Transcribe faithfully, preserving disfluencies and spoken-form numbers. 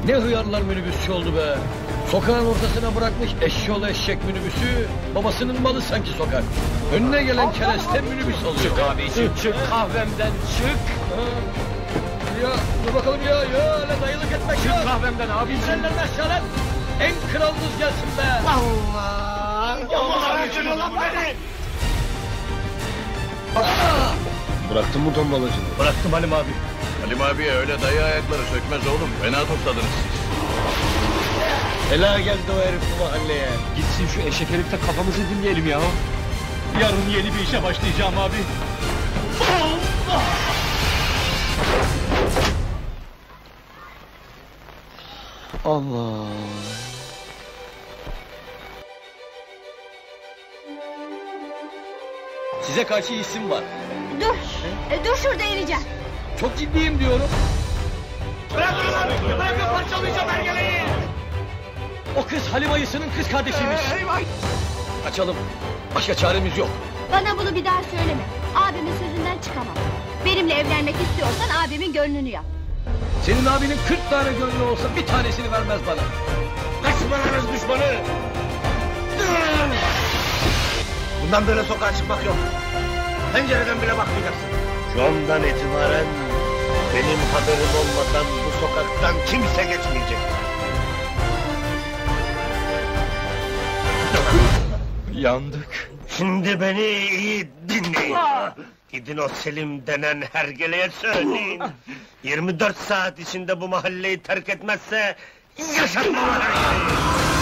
Ne hıyarlar minibüsçü oldu be. Sokağın ortasına bırakmış eşyolu eşek minibüsü. Babasının malı sanki sokak. Önüne gelen kereste minibüs alıyor. Çık abiciğim çık kahvemden çık. Ya dur bakalım ya ya öyle dayılık etmek Çık yok. kahvemden abiciğim. Bizlerden aşağıdan en kralınız gelsin be. Allah! Allah acını lan beni! Bıraktın mı tombalacını? Bıraktım Halim abi. Halim abiye öyle dayı ayakları sökmez oğlum. Fena topladınız siz. Ela geldi o herif bu mahalleye. Gitsin şu eşek herifte kafamızı dinleyelim ya. Yarın yeni bir işe başlayacağım abi. Allah. Size karşı isim var. Dur, e, dur şurada ineceğim. Çok ciddiyim diyorum. Bırakın lan! Bırakın parçalayacağım hergeleyi! O kız Halim Ayısı'nın kız kardeşiymiş. Eyvah! Kaçalım. Başka çaremiz yok. Bana bunu bir daha söyleme. Abimin sözünden çıkamam. Benimle evlenmek istiyorsan abimin gönlünü yap. Senin abinin kırk tane gönlü olsa bir tanesini vermez bana. Kaçmalarınız düşmanı! Bundan böyle sokağa çıkmak yok. Pencereden bile bakmayacaksın. Şu andan itibaren benim haberim olmadan bu sokaktan kimse geçmeyecek. Yandık. Şimdi beni iyi dinleyin. Gidin o Selim denen hergeleye söyleyin. yirmi dört saat içinde bu mahalleyi terk etmezse yaşatmam hergeleyi.